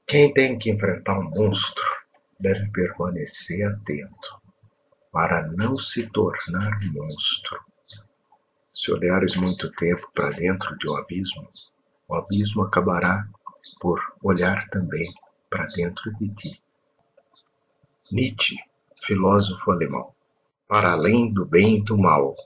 Quem tem que enfrentar um monstro deve permanecer atento para não se tornar um monstro. Se olhares muito tempo para dentro de um abismo, o abismo acabará por olhar também para dentro de ti. Nietzsche, filósofo alemão. Para além do bem e do mal.